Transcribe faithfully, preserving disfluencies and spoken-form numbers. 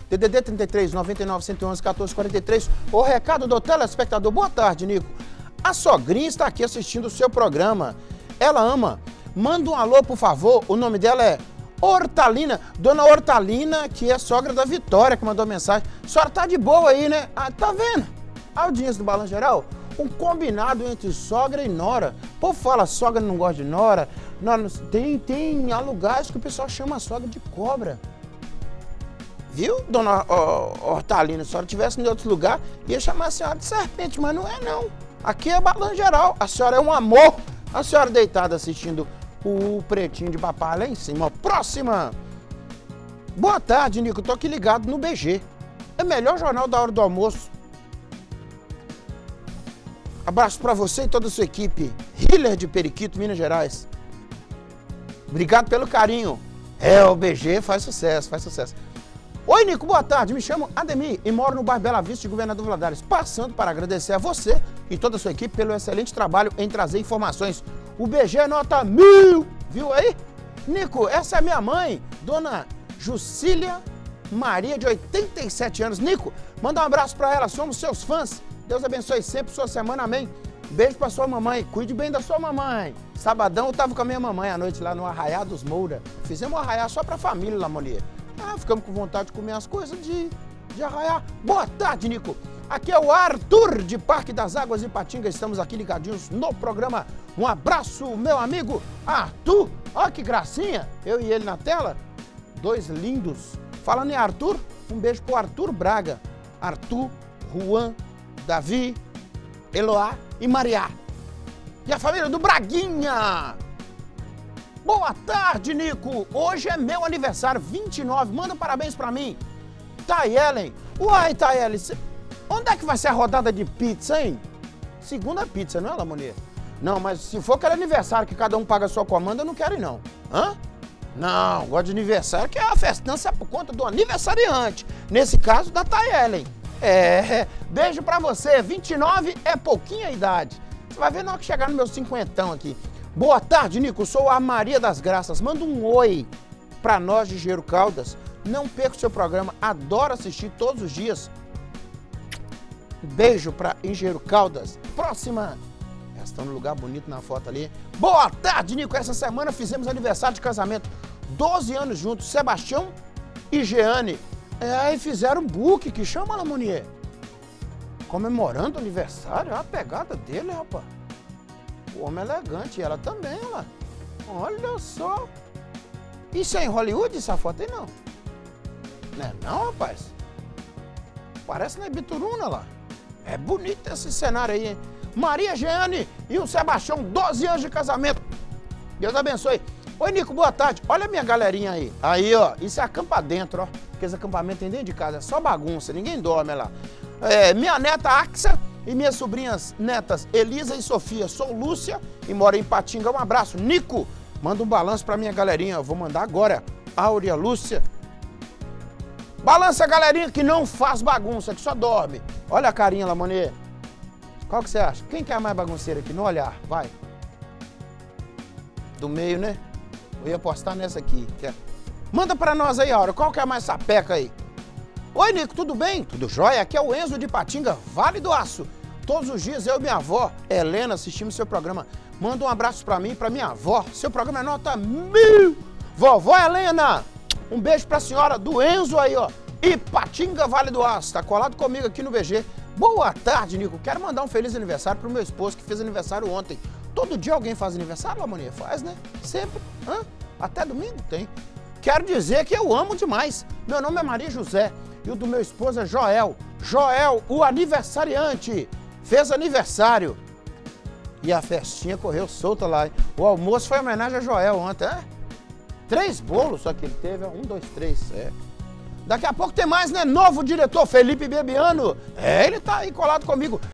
D D D trinta e três, noventa e nove, cento e onze, quatorze, quarenta e três. O recado do telespectador. Boa tarde, Nico. A sogrinha está aqui assistindo o seu programa. Ela ama. Manda um alô, por favor. O nome dela é Hortalina. Dona Hortalina, que é sogra da Vitória, que mandou mensagem. A senhora tá de boa aí, né? Ah, tá vendo? A audiência do Balanço Geral, um combinado entre sogra e nora. O povo fala, sogra não gosta de nora. nora não... Tem, tem lugares que o pessoal chama a sogra de cobra. Viu, dona Hortalina? Se a senhora estivesse em outro lugar, ia chamar a senhora de serpente, mas não é não. Aqui é Balanço Geral. A senhora é um amor. A senhora deitada assistindo o pretinho de papai lá em cima. Próxima. Boa tarde, Nico. Tô aqui ligado no B G. É o melhor jornal da hora do almoço. Abraço pra você e toda a sua equipe. Hiller de Periquito, Minas Gerais. Obrigado pelo carinho. É, o B G faz sucesso, faz sucesso. Oi, Nico, boa tarde. Me chamo Ademir e moro no bairro Bela Vista de Governador Valadares. Passando para agradecer a você e toda a sua equipe pelo excelente trabalho em trazer informações. O B G é nota mil. Viu aí? Nico, essa é minha mãe, dona Jucília Maria, de oitenta e sete anos. Nico, manda um abraço para ela. Somos seus fãs. Deus abençoe sempre sua semana, amém. Beijo pra sua mamãe, cuide bem da sua mamãe. Sabadão eu tava com a minha mamãe à noite lá no Arraiá dos Moura. Fizemos um arraiá só pra família lá, Monier. Ah, ficamos com vontade de comer as coisas de, de arraiá. Boa tarde, Nico. Aqui é o Arthur de Parque das Águas e Patinga. Estamos aqui ligadinhos no programa. Um abraço, meu amigo Arthur. Olha que gracinha, eu e ele na tela. Dois lindos. Falando em Arthur, um beijo pro Arthur Braga. Arthur, Juan, Davi, Eloá e Mariá. E a família do Braguinha. Boa tarde, Nico. Hoje é meu aniversário, vinte e nove. Manda parabéns pra mim. Tayelen. Uai, Tayelen, cê... onde é que vai ser a rodada de pizza, hein? Segunda pizza, não é, Lamonier? Não, mas se for aquele aniversário que cada um paga a sua comanda, eu não quero ir, não. Hã? Não, gosto de aniversário, que é a festança por conta do aniversariante. Nesse caso, da Tayelen. É, beijo pra você, vinte e nove é pouquinha idade. Você vai ver na hora que chegar no meu cinquentão aqui. Boa tarde, Nico, sou a Maria das Graças. Manda um oi pra nós de Engenheiro Caldas. Não perca o seu programa, adoro assistir todos os dias. Beijo pra Engenheiro Caldas. Próxima. Elas estão no lugar bonito na foto ali. Boa tarde, Nico, essa semana fizemos aniversário de casamento. doze anos juntos, Sebastião e Jeane. É, e fizeram um book que chama, Lamonier. Comemorando o aniversário, olha a pegada dele, rapaz. O homem é elegante, e ela também, lá. Olha só. Isso é em Hollywood, essa foto aí, não? Não é não, rapaz? Parece na Bituruna, lá. É bonito esse cenário aí, hein? Maria Jeane e o Sebastião, doze anos de casamento. Deus abençoe. Oi, Nico, boa tarde. Olha a minha galerinha aí. Aí, ó, isso é acampa dentro, ó. Porque esse acampamento tem dentro de casa, é só bagunça, ninguém dorme lá. É, minha neta Axa e minhas sobrinhas netas Elisa e Sofia. Sou Lúcia e moro em Patinga. Um abraço. Nico, manda um balanço pra minha galerinha. Eu vou mandar agora. Áurea, Lúcia. Balança a galerinha que não faz bagunça, que só dorme. Olha a carinha, Lamonier. Qual que você acha? Quem que é a mais bagunceira aqui? No olhar, vai. Do meio, né? Eu ia apostar nessa aqui. Que é... Manda pra nós aí, Aura. Qual que é a mais sapeca aí? Oi, Nico, tudo bem? Tudo jóia? Aqui é o Enzo de Patinga, Vale do Aço. Todos os dias eu e minha avó, Helena, assistimos seu programa. Manda um abraço pra mim e pra minha avó. Seu programa é nota mil. Vovó Helena, um beijo pra senhora do Enzo aí, ó. E Patinga, Vale do Aço. Tá colado comigo aqui no B G. Boa tarde, Nico. Quero mandar um feliz aniversário pro meu esposo que fez aniversário ontem. Todo dia alguém faz aniversário, Lamonier? Faz, né? Sempre. Hã? Até domingo tem. Quero dizer que eu amo demais. Meu nome é Maria José e o do meu esposo é Joel. Joel, o aniversariante, fez aniversário. E a festinha correu solta lá. O almoço foi em homenagem a Joel ontem, é? Três bolos só que ele teve, um, dois, três, é. Daqui a pouco tem mais, né? Novo diretor, Felipe Bebiano. É, ele tá aí colado comigo.